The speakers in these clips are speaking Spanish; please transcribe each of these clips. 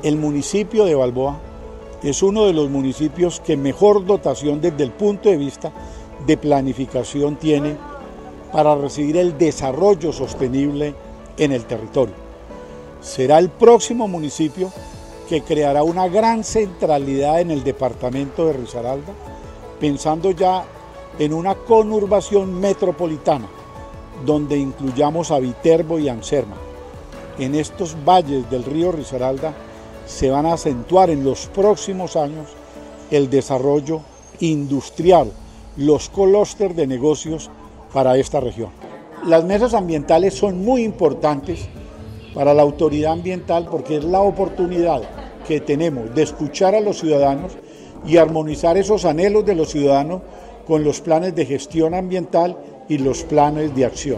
El municipio de Balboa es uno de los municipios que mejor dotación desde el punto de vista de planificación tiene para recibir el desarrollo sostenible en el territorio. Será el próximo municipio que creará una gran centralidad en el departamento de Risaralda, pensando ya en una conurbación metropolitana, donde incluyamos a Viterbo y Anserma. En estos valles del río Risaralda se van a acentuar en los próximos años el desarrollo industrial, los clústeres de negocios para esta región. Las mesas ambientales son muy importantes para la autoridad ambiental porque es la oportunidad que tenemos de escuchar a los ciudadanos y armonizar esos anhelos de los ciudadanos con los planes de gestión ambiental y los planes de acción.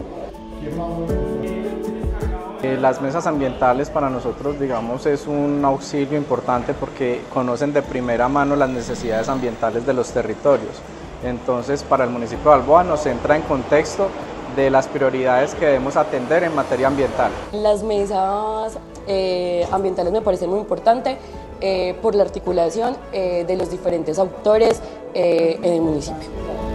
Las mesas ambientales para nosotros, digamos, es un auxilio importante porque conocen de primera mano las necesidades ambientales de los territorios. Entonces, para el municipio de Balboa nos entra en contexto de las prioridades que debemos atender en materia ambiental. Las mesas ambientales me parecen muy importantes por la articulación de los diferentes actores en el municipio.